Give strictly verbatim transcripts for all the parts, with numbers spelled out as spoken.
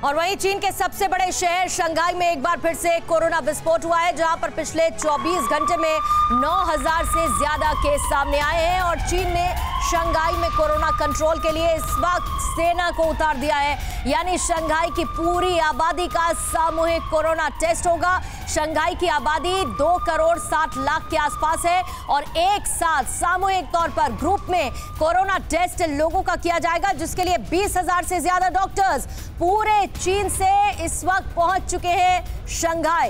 और वहीं चीन के सबसे बड़े शहर शंघाई में एक बार फिर से कोरोना विस्फोट हुआ है, जहां पर पिछले चौबीस घंटे में नौ हज़ार से ज्यादा केस सामने आए हैं और चीन ने शंघाई में कोरोना कंट्रोल के लिए इस वक्त सेना को उतार दिया है। यानी शंघाई की पूरी आबादी का सामूहिक कोरोना टेस्ट होगा। शंघाई की आबादी दो करोड़ साठ लाख के आसपास है और एक साथ सामूहिक तौर पर ग्रुप में कोरोना टेस्ट लोगों का किया जाएगा, जिसके लिए बीस हजार से ज्यादा डॉक्टर्स पूरे चीन से इस वक्त पहुंच चुके हैं शंघाई।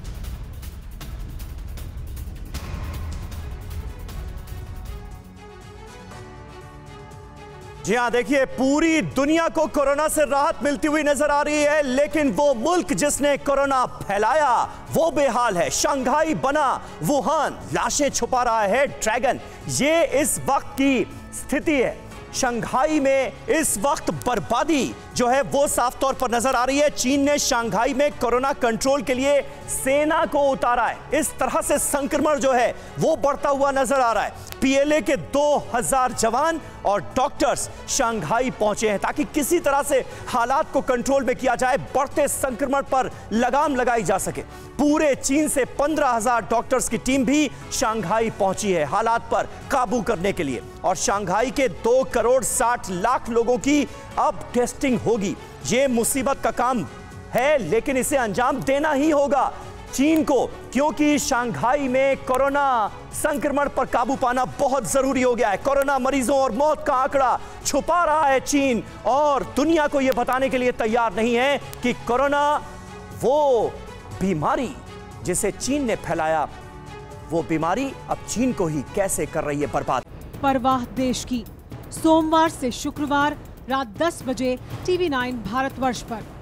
जी हां, देखिए पूरी दुनिया को कोरोना से राहत मिलती हुई नजर आ रही है, लेकिन वो मुल्क जिसने कोरोना फैलाया वो बेहाल है। शंघाई बना वुहान, लाशें छुपा रहा है ड्रैगन। ये इस वक्त की स्थिति है। शंघाई में इस वक्त बर्बादी जो है वो साफ तौर पर नजर आ रही है। चीन ने शंघाई में कोरोना कंट्रोल के लिए सेना को उतारा है। इस तरह से संक्रमण जो है वो बढ़ता हुआ नजर आ रहा है। पीएलए के दो हज़ार जवान और डॉक्टर्स शंघाई पहुंचे हैं ताकि किसी तरह से हालात को कंट्रोल में किया जाए, बढ़ते संक्रमण पर लगाम लगाई जा सके। पूरे चीन से पंद्रह हज़ार डॉक्टर्स की टीम भी शंघाई पहुंची है हालात पर काबू करने के लिए। और शंघाई के दो करोड़ साठ लाख लोगों की अब टेस्टिंग होगी। ये मुसीबत का काम है, लेकिन इसे अंजाम देना ही होगा चीन को, क्योंकि शंघाई में कोरोना संक्रमण पर काबू पाना बहुत जरूरी हो गया है। कोरोना मरीजों और मौत का आंकड़ा छुपा रहा है चीन, और दुनिया को यह बताने के लिए तैयार नहीं है कि कोरोना वो बीमारी जिसे चीन ने फैलाया, वो बीमारी अब चीन को ही कैसे कर रही है बर्बाद। परवाह देश की, सोमवार से शुक्रवार रात दस बजे टीवी नाइन भारतवर्ष पर।